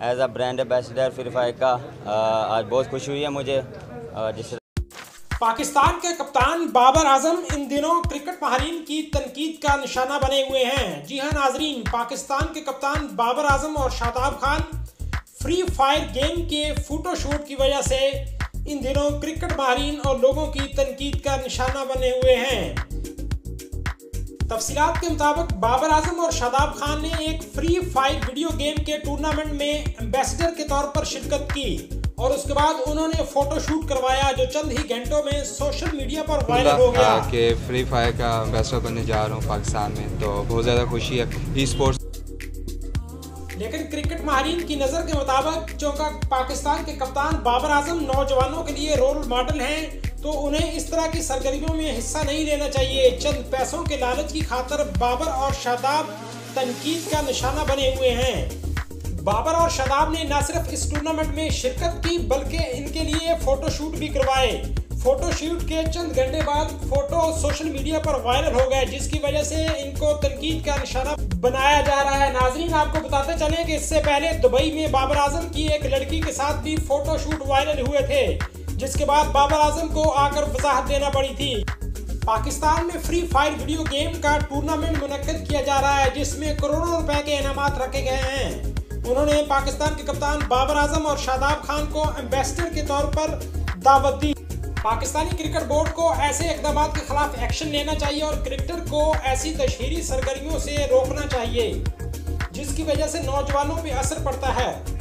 As a brand ambassador free fire का आज बहुत खुशी हुई है मुझे। जिस पाकिस्तान के कप्तान बाबर आजम इन दिनों क्रिकेट माहिरीन की तनकीद का निशाना बने हुए हैं। जी हां नाजरीन, पाकिस्तान के कप्तान बाबर आजम और Shadab Khan free fire game के फोटोशूट की वजह से इन दिनों क्रिकेट माहिरीन और लोगों की तनकीद का निशाना बने हुए हैं। तफसीलात के मुताबिक बाबर आजम और शादाब खान ने एक फ्री फायर वीडियो गेम के टूर्नामेंट में एम्बेसडर के तौर पर शिरकत की और उसके बाद उन्होंने फोटो शूट करवाया जो चंद ही घंटों में सोशल मीडिया पर वायरल हो गया कि फ्री फायर का एम्बेसडर बनने जा रहा हूँ पाकिस्तान में, तो बहुत ज़्यादा खुशी है ई स्पोर्ट्स। लेकिन क्रिकेट माहिरीन की नज़र के मुताबिक चूंकि पाकिस्तान के कप्तान बाबर आजम नौजवानों के लिए रोल मॉडल हैं, तो उन्हें इस तरह की सरगर्मियों में हिस्सा नहीं लेना चाहिए। चंद पैसों के लालच की खातिर बाबर और शादाब तनकीद का निशाना बने हुए हैं। बाबर और शादाब ने न सिर्फ इस टूर्नामेंट में शिरकत की बल्कि इनके लिए फोटोशूट भी करवाए। फोटोशूट के चंद घंटे बाद फोटो सोशल मीडिया पर वायरल हो गए, जिसकी वजह से इनको तनकीद का निशाना बनाया जा रहा है। नाजरीन, आपको बताते चलें कि इससे पहले दुबई में बाबर आजम की एक लड़की के साथ भी फोटोशूट वायरल हुए थे, जिसके बाद बाबर आजम को आकर वजाहत देना पड़ी थी। पाकिस्तान में फ्री फायर वीडियो गेम का टूर्नामेंट मुनक्किद किया जा रहा है, जिसमें करोड़ों रुपए के इनामात रखे गए हैं। उन्होंने पाकिस्तान के कप्तान बाबर आजम और शादाब खान को एम्बेसडर के तौर पर दावत दी। पाकिस्तानी क्रिकेट बोर्ड को ऐसे इक़दाम के खिलाफ एक्शन लेना चाहिए और क्रिकेटर को ऐसी तशहीरी सरगर्मियों से रोकना चाहिए जिसकी वजह से नौजवानों पे असर पड़ता है।